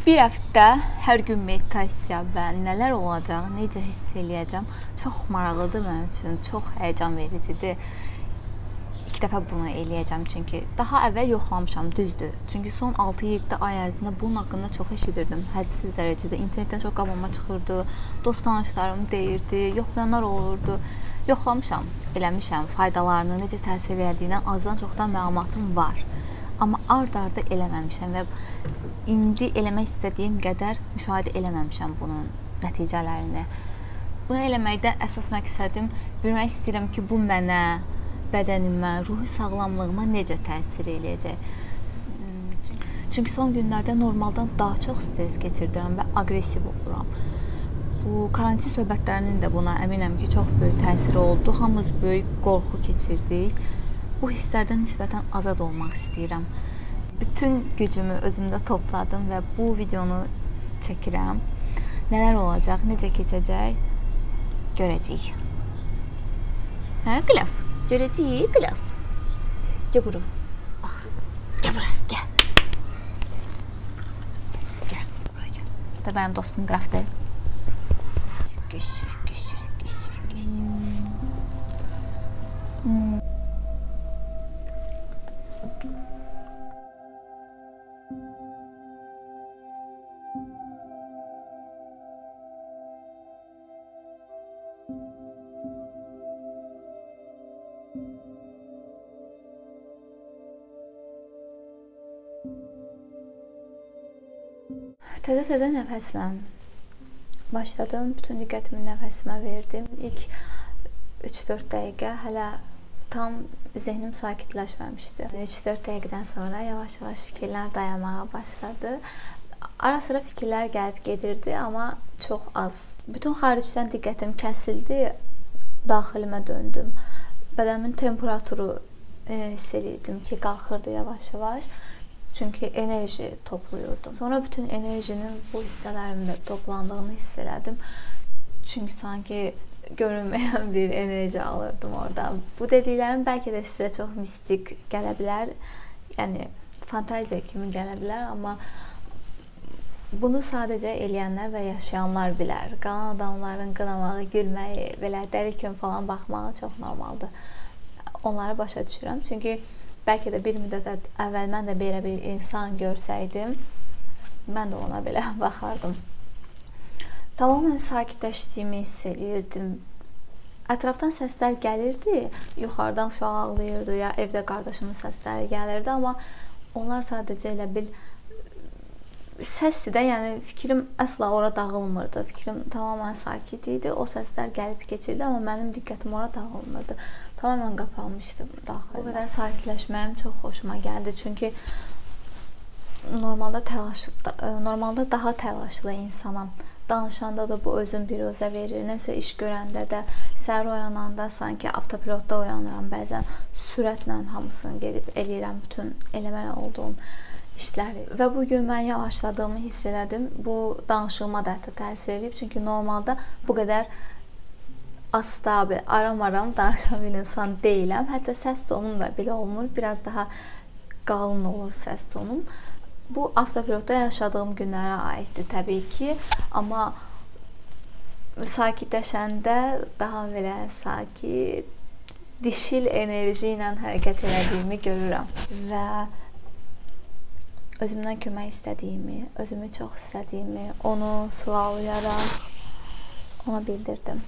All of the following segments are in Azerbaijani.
Bir həftə hər gün meditasiya və nələr olacaq, necə hiss eləyəcəm çox maraqlıdır mənim üçün, çox həyəcan vericidir. İlk dəfə bunu eləyəcəm çünki daha əvvəl yoxlamışam, düzdür. Çünki son 6-7 ay ərzində bunun haqqında çox eşidirdim. Hədsiz dərəcədə internetdən çox qabağıma çıxırdı, dost tanışlarım deyirdi, yoxlayanlar olurdu. Yoxlamışam, eləmişəm, faydalarını, necə təsir elədiyindən azdan çoxdan məlumatım var. Amma ard-arda eləməmişəm və indi eləmək istədiyim qədər müşahidə eləməmişəm bunun nəticələrini. Bunu eləməkdən əsas məqsədim bilmək istəyirəm ki, bu mənə, bədənimə, ruhi sağlamlığıma necə təsir eləyəcək. Çünki son günlərdə normaldan daha çox stres keçirdirəm və aqressiv oluram. Bu karantin söhbətlərinin də buna əminəm ki, çox böyük təsiri oldu. Hamımız böyük qorxu keçirdik. Bu hisslərdən nisbətən azad olmaq istəyirəm. Bütün gücümü özümdə topladım və bu videonu çəkirəm. Nələr olacaq, necə keçəcək, görəcəyik. Hə, Qılaf? Görəcəyik, Qılaf? Gəl bura. Bax, gəl bura, gəl. Gəl, bura gəl. Bu da mənim dostum Qrafdır. Geçir. Təzə nəfəslə başladım. Bütün diqqətimi nəfəsimə verdim. İlk 3-4 dəqiqə hələ tam zehnim sakitləşməmişdi. 3-4 dəqiqədən sonra yavaş-yavaş fikirlər dayanmağa başladı. Ara-sıra fikirlər gəlib gedirdi, amma çox az. Bütün xaricdən diqqətim kəsildi, daxilimə döndüm. Bədənimin temperaturu hiss edirdim ki, qalxırdı yavaş-yavaş. Çünki enerji toplayırdım. Sonra bütün enerjinin bu hissələrimdə toplandığını hiss elədim. Çünki sanki görünməyən bir enerji alırdım orada. Bu dediklərim bəlkə də sizə çox mistik gələ bilər. Yəni, fantaziya kimi gələ bilər, amma bunu sadəcə eləyənlər və yaşayanlar bilər. Qalan adamların qınamağı, gülməyi, belə dəli kimi falan baxmağı çox normaldır. Onları başa düşürəm. Çünki bəlkə də bir müddət əvvəl mən də belə bir insan görsəydim, mən də ona belə baxardım. Tamamilə sakitləşdiyimi hiss edirdim. Ətrafdan səslər gəlirdi, yuxarıdan uşaq ağlayırdı, ya evdə qardaşımın səsləri gəlirdi, amma onlar sadəcə elə bil səsdir də, yəni fikrim əsla ora dağılmırdı. Fikrim tamamilə sakit idi, o səslər gəlib keçirdi, amma mənim diqqətim ora dağılmırdı. Tamamilə qapanmışdım daxildə. O qədər sakitləşməyim çox xoşuma gəldi, çünki normalda daha təlaşlı insanam. Danışanda da bu özüm bir özə verir. Nəsə iş görəndə də, səhər oyananda sanki avtopilotda oyanıram bəzən. Sürətlə hamısını gedib eləyirəm, bütün eləməli olduğum işləri. Və bugün mən yavaşladığımı hiss elədim. Bu danışığıma da hətta təsir edib. Çünki normalda bu qədər astabil, aram-aram danışan bir insan deyiləm. Hətta səs tonum da belə olmur. Biraz daha qalın olur səs tonum. Bu avtopilotda yaşadığım günlərə aiddir təbii ki. Amma sakitləşəndə daha belə sakit, dişil enerji ilə hərəkət elədiyimi görürəm. Və özümdən kömək istədiyimi, özümü çox istədiyimi, onu suallayaraq ona bildirdim.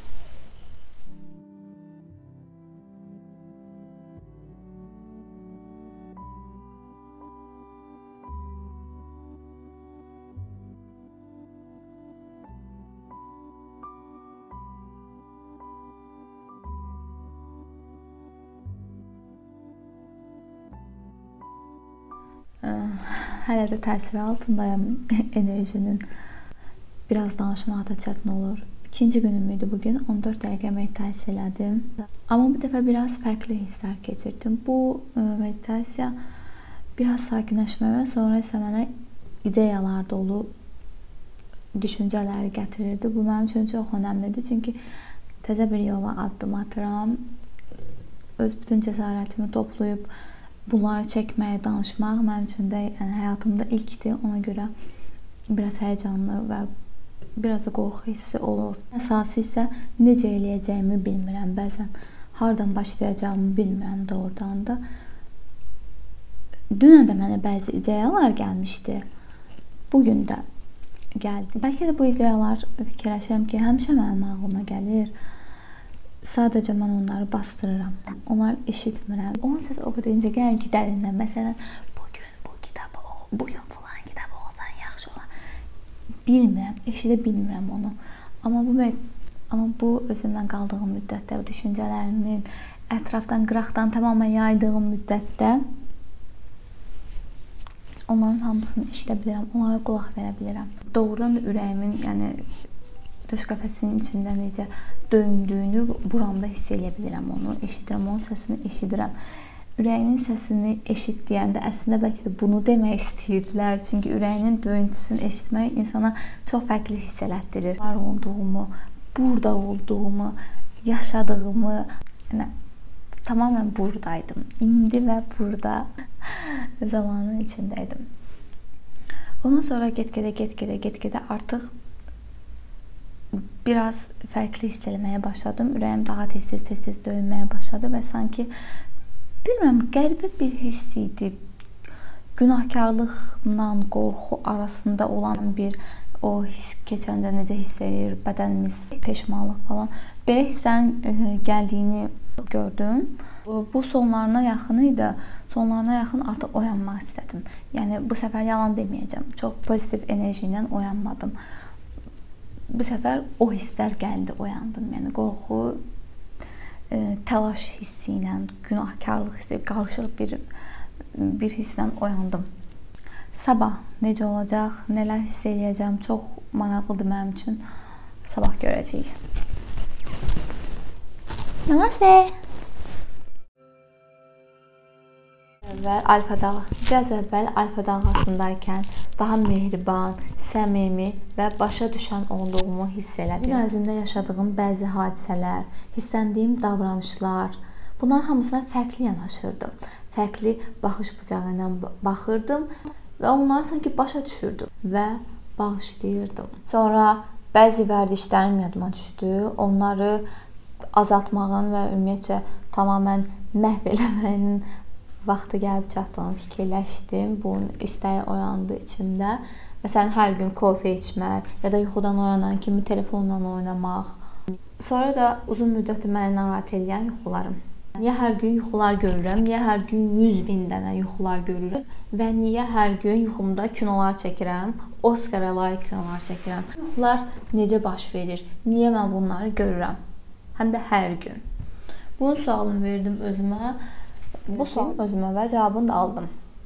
Hələ də təsiri altındayım enerjinin. Biraz danışmaq da çətin olur. İkinci günüm idi bugün. 14 dəqiqə meditasiya elədim. Amma bu dəfə biraz fərqli hisslər keçirdim. Bu meditasiya biraz sakinləşməmə, sonra isə mənə ideyalar dolu düşüncələri gətirirdi. Bu mənim üçün çox önəmlidir. Çünki təzə bir yola addım atıram. Öz bütün cəsarətimi toplayıb bunları çəkməyə, danışmaq mənim üçün də, yəni həyatımda ilkdir. Ona görə biraz həyəcanlı və biraz da qorxu hissi olur. Əsası isə necə eləyəcəyimi bilmirəm. Bəzən hardan başlayacağımı bilmirəm doğrudan da. Dünən də mənə bəzi ideyalar gəlmişdi. Bugün də gəldi. Bəlkə də bu ideyalar fikirləşirəm ki, həmişə mənim ağlıma gəlir. Sadəcə mən onları bastırıram. Onları eşitmirəm. Onun səsi o qədər incə gəlir ki, dərindən. Məsələn, bugün bu kitabı oxu, bugün filan kitabı oxusan yaxşı olar. Bilmirəm, eşidə bilmirəm onu. Amma bu özümdən qaldığım müddətdə, düşüncələrimin ətrafdan, qıraqdan tamamilə yaydığım müddətdə onların hamısını eşidə bilirəm, onlara qulaq verə bilirəm. Doğrudan da ürəyimin, yəni döş qəfəsinin içində necə döyündüyünü buramda hiss edə bilirəm onu, eşidirəm, onun səsini eşidirəm. Ürəyinin səsini eşit deyəndə əslində bəlkə də bunu demək istəyirdilər. Çünki ürəyinin döyüntüsünü eşitmək insana çox fərqli hiss elətdirir. Var olduğumu, burada olduğumu, yaşadığımı, yəni tamamilə buradaydım. İndi və burada zamanın içindəydim. Ondan sonra get-gedə artıq biraz fərqli hiss eləməyə başladım. Ürəyim daha tez-tez döyünməyə başladı və sanki bilmirəm, qəribə bir hiss idi. Günahkarlıqla qorxu arasında olan bir o hiss keçəndə necə hiss edir bədənimiz, peşmanlıq falan. Belə hisslərin gəldiyini gördüm. Bu sonlarına yaxın idi. Sonlarına yaxın artıq oyanmaq istədim. Yəni bu səfər yalan deməyəcəm. Çox pozitiv enerji ilə oyanmadım. Bu səfər o hisslər gəldi, oyandım. Yəni qorxu, təlaş hissi ilə, günahkarlıq hissi, qarışıq bir hisslə oyandım. Sabah necə olacaq, nələr hiss eləyəcəm, çox maraqlıdır mənim üçün. Sabah görəcəyik. Namaste. Biraz əvvəl alfa dalğasındaykən daha mehriban, səmimi və başa düşən olduğumu hiss elədim. Gün ərzində yaşadığım bəzi hadisələr, hissləndiyim davranışlar, bunlar hamısına fərqli yanaşırdım. Fərqli baxış bucağı ilə baxırdım və onları sanki başa düşürdüm və bağışlayırdım. Sonra bəzi vərdişlərim yadıma düşdü. Onları azaltmağın və ümumiyyətcə tamamilə məhv eləməyin vaxtı gəlib çatdığını fikirləşdim. Bunun istəyi oyandı içimdə. Məsələn, hər gün kofe içmək ya da yuxudan oyanan kimi telefonla oynamaq. Sonra da uzun müddətdir məni narahat edən yuxularım. Niyə hər gün yuxular görürəm? Niyə hər gün 100.000 dənə yuxular görürəm? Və niyə hər gün yuxumda kinolar çəkirəm? Oscara layiq kinolar çəkirəm. Yuxular necə baş verir? Niyə mən bunları görürəm? Həm də hər gün. Bunun sualını verdim özümə. Bu sual özümə və cavabını da aldım.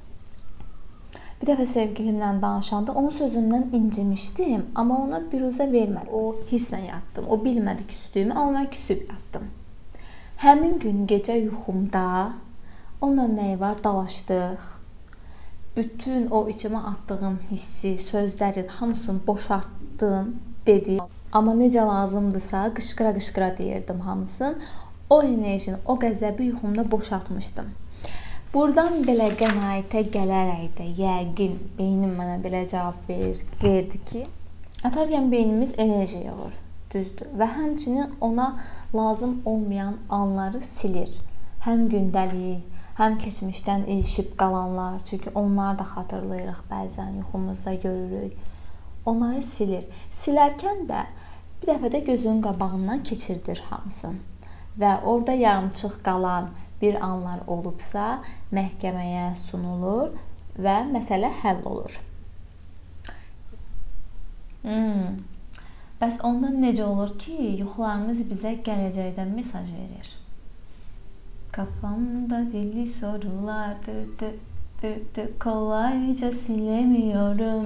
Bir dəfə sevgilimlə danışanda onun sözündən incimişdim, amma ona biruzə vermədim. O hisslə yatdım. O bilmədi küsdüyümü, amma mən küsüb yatdım. Həmin gün gecə yuxumda onunla nəyi var dalaşdıq. Bütün o içimə atdığım hissi, sözlərin hamısını boşaltdım, dedim. Amma necə lazımdırsa qışqıra-qışqıra deyirdim hamısını. O enerjini, o qəzəbi yuxumda boşaltmışdım. Buradan belə qənaətə gələrək də yəqin beynim mənə belə cavab verdi ki, atarkən beynimiz enerji yığır, düzdür və həmçinin ona lazım olmayan anları silir. Həm gündəlik, həm keçmişdən ilişib qalanlar, çünki onları da xatırlayırıq bəzən, yuxumuzda görürük. Onları silir. Silərkən də bir dəfə də gözünün qabağından keçirdir hamısını. Və orada yarımçıq qalan bir anlar olubsa, məhkəməyə sunulur və məsələ həll olur. Bəs ondan necə olur ki, yuxularımız bizə gələcəkdən mesaj verir? Kafamda deli sorular, kolayca silemiyorum.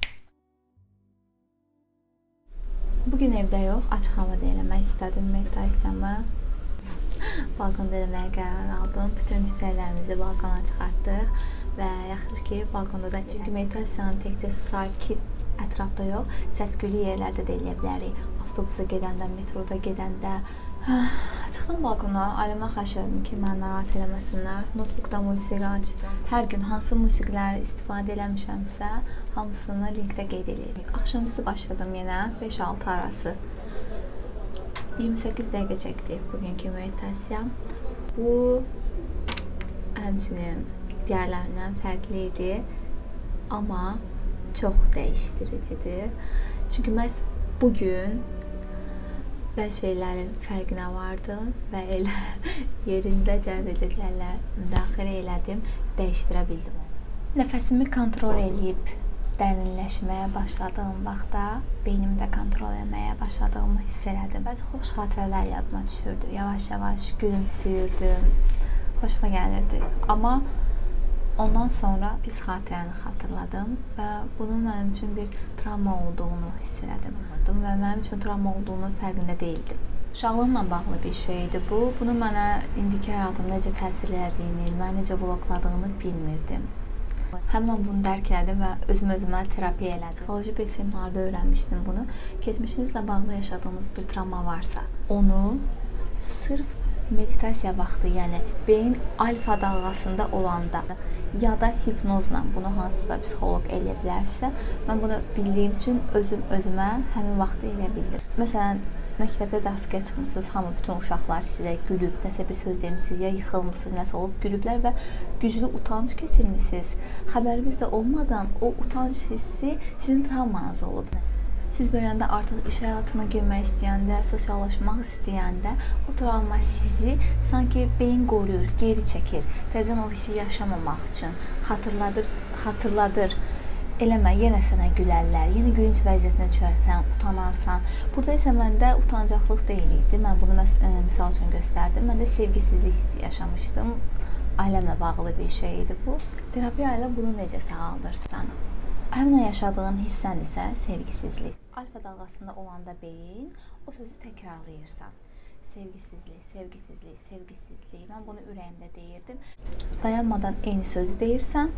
Bugün evdə yox, açıq havada eləmək istədim meditasiyamı. Balkonda eləməyə qərar aldım. Bütün çiçəklərimizi balkona çıxartdıq və yaxşı ki, balkonda da, çünki meditasiyanın təkcə sakit ətrafda yox, səs-küylü yerlərdə də eləyə bilərik. Avtobusa gedəndə, metroda gedəndə, Çıxdım balkona, ailəmdən xahiş etdim ki, məni narahat eləməsinlər. Notebookda musiqi açdım. Hər gün hansı musiqiləri istifadə eləmişəmsə, hamısını linkdə qeyd edirəm. Axşamüstü başladım yenə 5-6 arası. 28 dəqiqə çəkdi bugünkü meditasiyam. Bu həmçinin digərlərindən fərqli idi, amma çox dəyişdiricidir. Çünki məhz bugün bəzi şeylərin fərqinə vardım və elə yerindəcə necələrlə müdaxilə elədim, dəyişdirə bildim. Nəfəsimi kontrol edib dərinləşməyə başladığım vaxtda beynimi də kontrol etməyə başladığımı hiss elədim. Bəzi xoş xatirələr yadıma düşürdü. Yavaş-yavaş gülümsüyürdüm. Xoşuma gəlirdi. Amma ondan sonra pis xatirəni xatırladım və bunun mənim üçün bir travma olduğunu hiss elədim. Və mənim üçün travma olduğunun fərqində deyildim. Uşaqlığımla bağlı bir şeydi bu. Bunu mənə indiki həyatımda necə təsir elədiyini, məni necə blokladığını bilmirdim. Həmən bunu dərk elədim və özümə terapiya elədim. Psixoloji bir seminarda öyrənmişdim bunu. Keçmişinizlə bağlı yaşadığınız bir travma varsa, onu sırf meditasiya vaxtı, yəni beyin alfa dalğasında olanda ya da hipnozla bunu hansısa psixoloq eləyə bilərsə, mən bunu bildiyim üçün özümə həmin vaxtı eləyə bildim. Məsələn, məktəbdə dərsliyə çıxmısınız, bütün uşaqlar sizə gülüb, nəsə bir söz demişsiniz, ya yıxılmışsınız, nəsə olub gülüblər və güclü utanç keçirmişsiniz. Xəbəriniz də olmadan o utanç hissi sizin travmanız olub. Siz böyüyəndə artıq iş həyatına girmək istəyəndə, sosiallaşmaq istəyəndə o travma sizi sanki beyin qoruyur, geri çəkir. Təzədən o hissi yaşamamaq üçün xatırladır. Eləmə, yenə sənə gülərlər, yenə gülünc vəziyyətinə düşərsən, utanarsan. Burada isə məndə utancaqlıq deyil idi. Mən bunu misal üçün göstərdim. Məndə sevgisizlik hissi yaşamışdım. Ailəmlə bağlı bir şey idi bu. Terapiya ilə bunu necə sağaldırsan? Həmin yaşadığın hissən isə sevgisizlik. Alfa dalğasında olanda beyin o sözü təkrarlayırsan. Sevgisizlik, sevgisizlik, sevgisizlik. Mən bunu ürəyimdə deyirdim. Dayanmadan eyni sözü deyirsən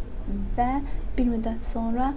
və bir müddət sonra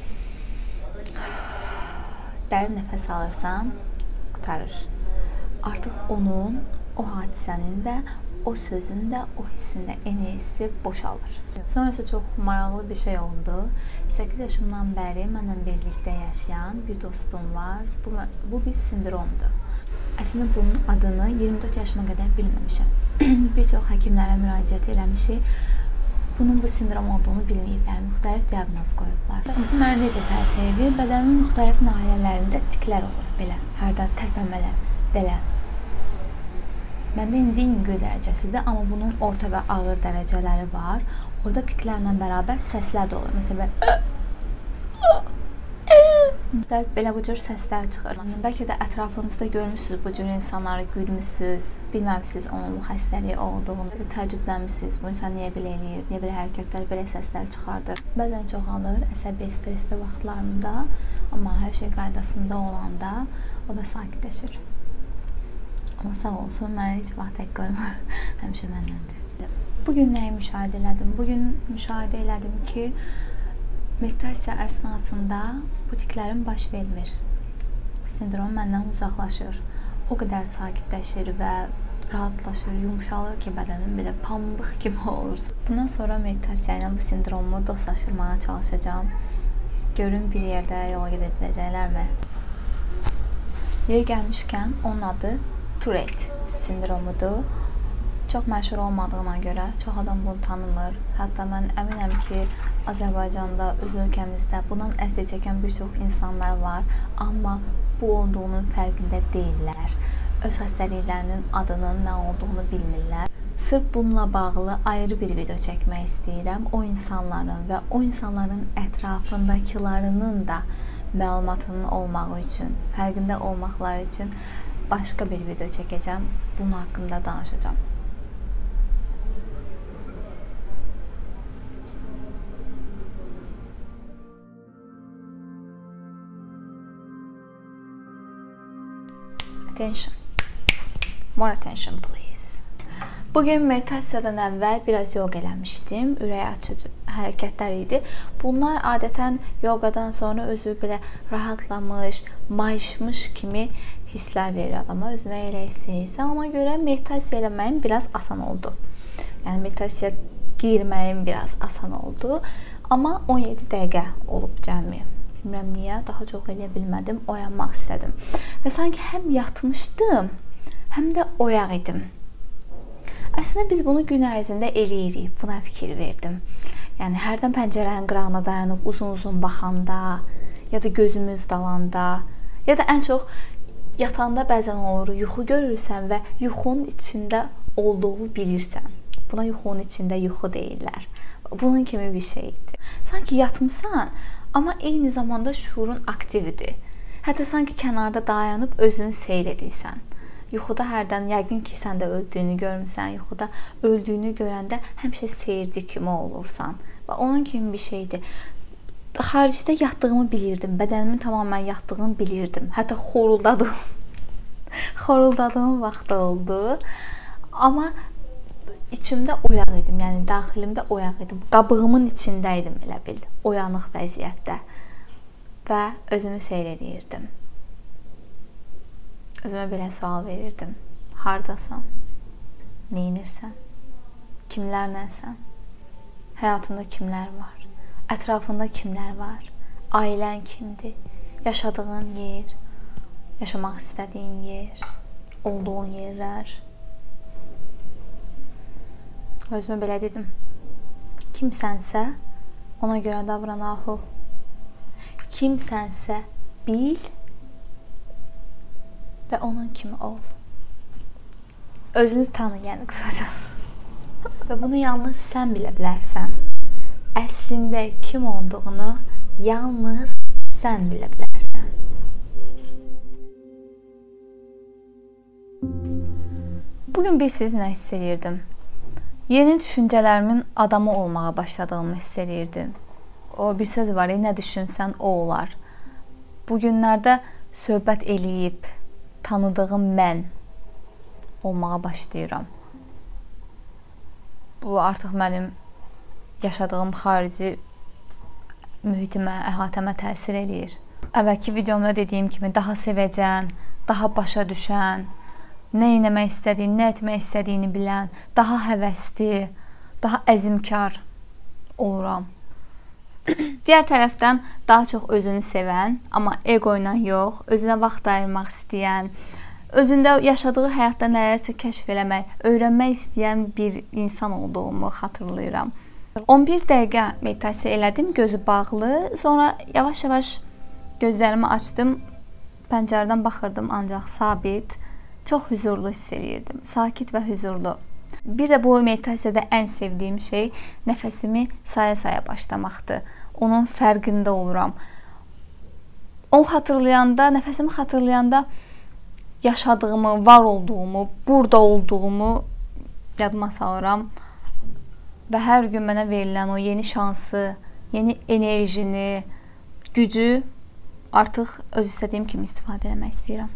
dərin nəfəs alırsan, qurtarır. Artıq onun, o hadisənin də, o sözün də, o hissin də enerjisi boşalır. Sonrası çox maraqlı bir şey oldu. 8 yaşımdan bəri mənimlə birlikdə yaşayan bir dostum var. Bu bir sindromdur. Əslində bunun adını 24 yaşıma qədər bilməmişəm. Bir çox həkimlərə müraciət eləmişik. Bunun bu sindrom olduğunu bilməyiblər, müxtəlif diaqnoz qoyublar. Bu mənə necə təsir edir? Bədənimin müxtəlif nahiyələrində tiklər olur, belə, hərdən tərpənmələr, belə. Məndə indi yüngül dərəcəsidir, amma bunun orta və ağır dərəcələri var. Orada tiklərlə bərabər səslər də olur. Məsələn, belə bu cür səslər çıxır. Bəlkə də ətrafınızda görmüşsünüz bu cür insanları, gülmüşsünüz, bilməmişsiniz onun bu xəstəliyi olduğunu, təəccüblənmişsiniz, bu insan niyə belə eləyir, niyə belə hərəkətlər, belə səslər çıxardır. Bəzən çoxalır, əsəbi, stresli vaxtlarında, amma hər şey qaydasında olanda o da sakitləşir. Amma sağ olsun, mənə heç vaxt tək qoymur, həmişə məndəndir. Bugün nəyi müşahidə elədim? Bugün müşahidə elədim ki, meditasiya əsnasında bu tiklərim baş vermir. Bu sindrom məndən uzaqlaşır. O qədər sakitləşir və rahatlaşır, yumuşalır ki, bədənim belə pambıq kimi olur. Bundan sonra meditasiya ilə bu sindromu dostlaşdırmağa çalışacağım. Görün bir yerdə yola gedə biləcəklərmi? Yer gəlmişkən onun adı Tourette sindromudur. Çox məşhur olmadığına görə çox adam bunu tanımır. Hətta mən əminəm ki, Azərbaycanda, öz ölkəmizdə bundan əziyyət çəkən bir çox insanlar var, amma bu olduğunun fərqində deyirlər. Öz xəstəliklərinin adının nə olduğunu bilmirlər. Sırf bununla bağlı ayrı bir video çəkmək istəyirəm. O insanların və o insanların ətrafındakilərinin də məlumatının olmağı üçün, fərqində olmaqları üçün başqa bir video çəkəcəm. Bunun haqqında danışacağım. Attention. More attention, please. Bugün meditasiyadan əvvəl biraz yoga eləmişdim. Ürək açıcı hərəkətlər idi. Bunlar adətən yogadan sonra özü belə rahatlamış, mayışmış kimi hisslər verir adama, özünə elə hiss edirsən. Ona görə meditasiya eləməyim biraz asan oldu. Yəni meditasiya girməyim biraz asan oldu. Amma 17 dəqiqə olub cəmi. Bilmirəm niyə, daha çox eləyə bilmədim, oyanmaq istədim. Və sanki həm yatmışdım, həm də oyaq idim. Əslində biz bunu gün ərzində eləyirik, buna fikir verdim. Yəni hərdən pəncərənin qırağına dayanıb uzun-uzun baxanda, ya da gözümüz dalanda, ya da ən çox yatanda bəzən olur, yuxu görürsən və yuxunun içində olduğunu bilirsən. Buna yuxunun içində yuxu deyirlər. Bunun kimi bir şeydir. Sanki yatmısan, amma eyni zamanda şuurun aktividir. Hətta sanki kənarda dayanıb özünü seyr edirsən. Yuxuda hərdən yəqin ki, sən də öldüyünü görmüsən. Yuxuda öldüyünü görəndə həmişə seyirci kimi olursan. Və onun kimi bir şeydir. Xaricdə yatdığımı bilirdim. Bədənimin tamamilə yatdığını bilirdim. Hətta xoruldadım. Xoruldadığım vaxt oldu. Amma içimdə oyaq idim. Yəni daxilimdə oyaq idim. Qabığımın içində idim elə bil. Oyanıq vəziyyətdə. Və özümü seyr edirdim. Özümə belə sual verirdim. Hardasan? Neynirsən? Kimlərləsən? Həyatında kimlər var? Ətrafında kimlər var? Ailən kimdir? Yaşadığın yer, yaşamaq istədiyin yer, olduğun yerlər. Özümə belə dedim. Kimsənsə, ona görə davran ahu. Kimsənsə, bil və onun kimi ol. Özünü tanı, yəni qısaca. Və bunu yalnız sən bilə bilərsən. Əslində kim olduğunu yalnız sən bilə bilərsən. Bugün bilsiniz nə hiss edirdim? Yeni düşüncələrimin adamı olmağa başladığımı hiss edirdim. O bir söz var, nə düşünsən o olar. Bu günlərdə söhbət eləyib tanıdığım mən olmağa başlayıram. Bu artıq mənim yaşadığım xarici mühitimə, əhatəmə təsir eləyir. Əvvəlki videomda dediyim kimi daha sevəcən, daha başa düşən, nə etmək istədiyini, nə etmək istədiyini bilən, daha həvəsli, daha əzmkar oluram. Digər tərəfdən daha çox özünü sevən, amma ego ilə yox, özünə vaxt ayırmaq istəyən, özündə yaşadığı həyatda nələrsə kəşf eləmək, öyrənmək istəyən bir insan olduğumu xatırlayıram. 11 dəqiqə meditasiya elədim, gözü bağlı. Sonra yavaş-yavaş gözlərimi açdım, pəncərədən baxırdım, ancaq sabit, çox huzurlu hiss edirdim, sakit və huzurlu. Bir də bu meditasiyada ən sevdiyim şey nəfəsimi saya-saya başlamaqdır. Onun fərqində oluram. Onu xatırlayanda, nəfəsimi xatırlayanda yaşadığımı, var olduğumu, burada olduğumu yadıma salıram. Və hər gün mənə verilən o yeni şansı, yeni enerjini, gücü artıq öz istədiyim kimi istifadə etmək istəyirəm.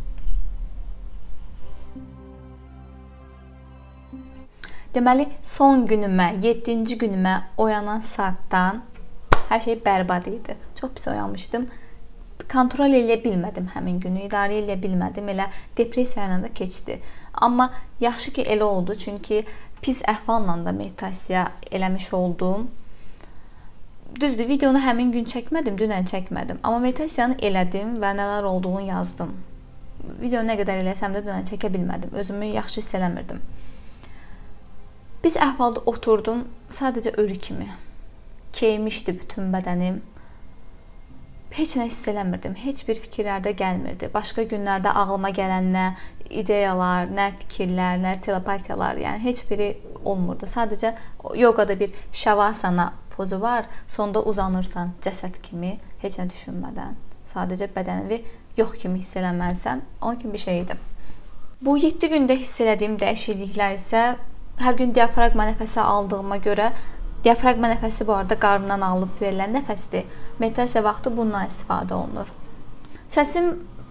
Deməli, son günümə, 7-ci günümə oyanan saatdan hər şey bərbad idi. Çox pis oyanmışdım. Kontrol eləyə bilmədim həmin günü, idarə eləyə bilmədim. Elə depressiya ilə də keçdi. Amma yaxşı ki, elə oldu. Çünki pis əhvalla da meditasiya eləmiş oldum. Düzdür, videonu həmin gün çəkmədim, dünən çəkmədim. Amma meditasiyanı elədim və nələr olduğunu yazdım. Videonu nə qədər eləsəm də dünən çəkə bilmədim. Özümü yaxşı hiss eləmirdim. Biz əhvalda oturdum, sadəcə ölü kimi. Keymişdi bütün bədənim. Heç nə hiss eləmirdim, heç bir fikirlərdə gəlmirdi. Başqa günlərdə ağlıma gələn nə ideyalar, nə fikirlər, nə telepatiyalar, yəni heç biri olmurdu. Sadəcə yoqada bir şavasana pozu var, sonda uzanırsan cəsəd kimi, heç nə düşünmədən. Sadəcə bədənini yox kimi hiss eləməlisən, onun kimi bir şey idi. Bu 7 gündə hiss elədiyim dəyişikliklər isə hər gün diafraqma nəfəsi aldığıma görə, diafraqma nəfəsi bu arada qarnından alıb verilən nəfəsdir. Meditasiya vaxtı bundan istifadə olunur. Səsim,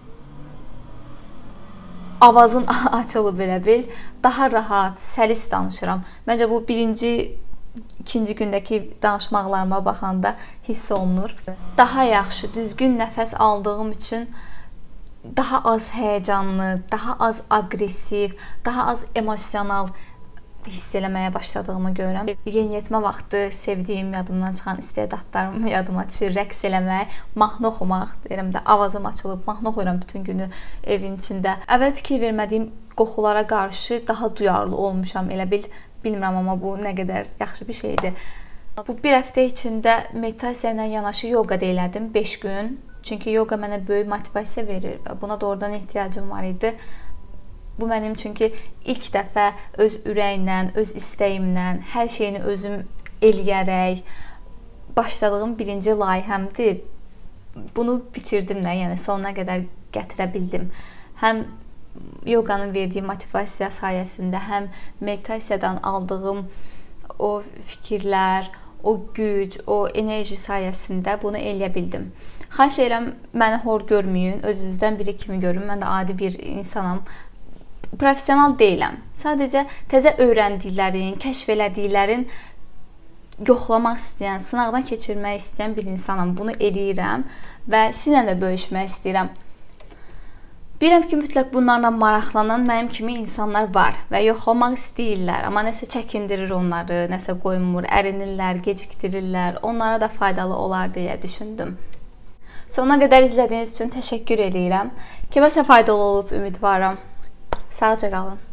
avazım açılıb elə bil, daha rahat, səlis danışıram. Məncə bu birinci, ikinci gündəki danışmaqlarıma baxanda hiss olunur. Daha yaxşı, düzgün nəfəs aldığım üçün daha az həyəcanlı, daha az aqressiv, daha az emosional hiss eləməyə başladığımı görürəm. Yeniyetmə vaxtı sevdiyim, yadımdan çıxan istedadlarım yadıma düşür. Rəqs eləmək, mahnı oxumaq, deyirəm də avazım açılıb, mahnı oxuyuram bütün günü evin içində. Əvvəl fikir vermədiyim qoxulara qarşı daha duyarlı olmuşam, elə bilmirəm, amma bu nə qədər yaxşı bir şeydir. Bu bir həftə içində meditasiya ilə yanaşı yoga da elədim 5 gün. Çünki yoga mənə böyük motivasiya verir və buna doğrudan ehtiyacım var idi. Bu mənim çünki ilk dəfə öz ürəklə, öz istəyimlə, hər şeyini özüm eləyərək başladığım birinci layihəmdir. Bunu bitirdim də, yəni sonuna qədər gətirə bildim. Həm yoganın verdiyi motivasiya sayəsində, həm meditasiyadan aldığım o fikirlər, o güc, o enerji sayəsində bunu eləyə bildim. Xahiş edirəm, məni hor görməyin, özünüzdən biri kimi görün. Mən də adi bir insanam. Professional deyiləm. Sadəcə təzə öyrəndiklərin, kəşf elədiklərin yoxlamaq istəyən, sınaqdan keçirmək istəyən bir insanam. Bunu eləyirəm və sizinlə də bölüşmək istəyirəm. Bilirəm ki, mütləq bunlarla maraqlanan mənim kimi insanlar var və yoxlamaq istəyirlər, amma nəsə çəkindirir onları, nəsə qoymur, ərinirlər, gecikdirirlər. Onlara da faydalı olar deyə düşündüm. Sonuna qədər izlədiyiniz üçün təşəkkür edirəm. Kiməsə faydalı olub ümidvaram. Sağlıcla qalın.